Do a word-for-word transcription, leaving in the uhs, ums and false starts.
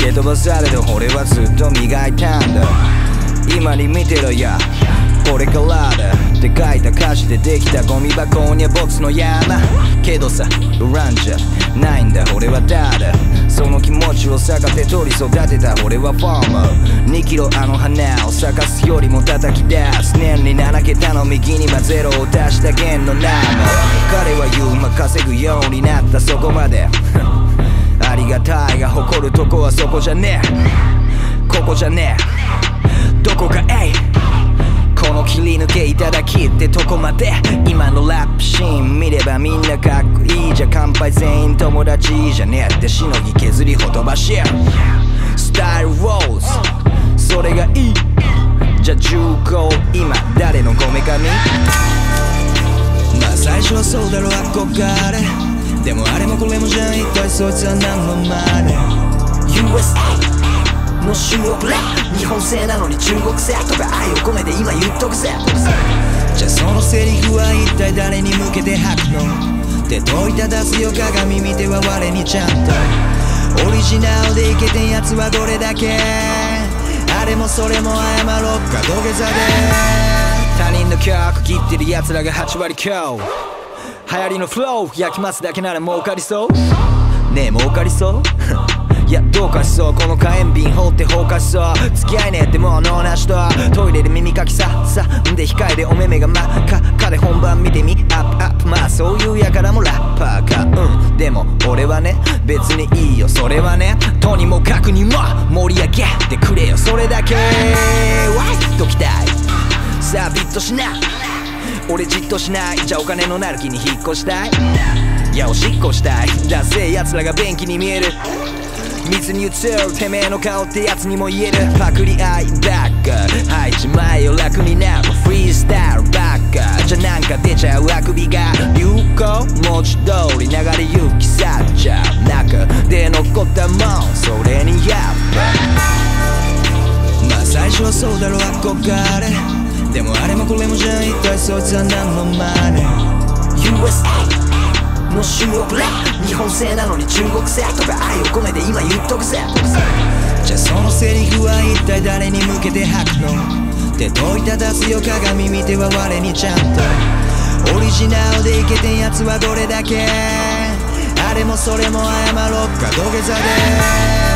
蹴飛ばされて俺はずっと磨いたんだ。今に見てろやこれからだって書いた歌詞でできたゴミ箱にはボツの山。けどさ恨んじゃないんだ俺はただその気持ちを逆手取り育てた俺はフォーマー。にキロあの花を咲かすよりも叩き出す年になな桁の右にはゼロを足した弦のナンバー。彼は言うま稼ぐようになったそこまでありがたいが誇るとこはそこじゃねえここじゃねえどこかえいこの切り抜けいただきってとこまで。今のラップシーン見ればみんなかっこいいじゃ乾杯全員友達じゃねえってしのぎ削りほとばしスタイルローズそれがいいじゃ重厚今誰のこめかみ。まあ最初はそうだろ憧れでもあれもこれもじゃん一体そいつは何の真似 ユーエスエーの収録レ日本製なのに中国製とか愛を込めて今言っとくぜ。じゃあそのセリフは一体誰に向けて吐くのって問いただすよ鏡見ては我にちゃんとオリジナルでいけてんやつはどれだけあれもそれも謝ろっか土下座で他人の曲切ってるやつらがはち割強流行りのフロー焼きますだけなら儲かりそうねえ儲かりそういやどうかしそうこの火炎瓶放って放火しそう付き合いねえってもう脳なしとトイレで耳かきささんで控えでお目目が真っ赤っかで本番見てみアップアップまあそういうやからもラッパーかうんでも俺はね別にいいよそれはねとにもかくにも盛り上げてくれよそれだけわいっときたいさあビッとしない俺じっとしないじゃあお金のなる木に引っ越したいいやおしっこしたいダセえ奴らが便器に見える水に映るてめえの顔ってやつにも言えるパクリ合いばっか吐いちまえよ楽になるフリースタイルばっかじゃなんか出ちゃうあくびが流行文字通り流れ行き去っちゃう中で残ったもんそれにやっぱまあ最初はそうだろ憧れでもあれもこれもじゃん一体そいつは何の真似 ユーエスエーの収録レ日本製なのに中国製とか愛を込めて今言っとくぜ。じゃあそのセリフは一体誰に向けて吐くのって問いただすよ鏡見ては我にちゃんとオリジナルでいけてんやつはどれだけあれもそれも謝ろっか土下座で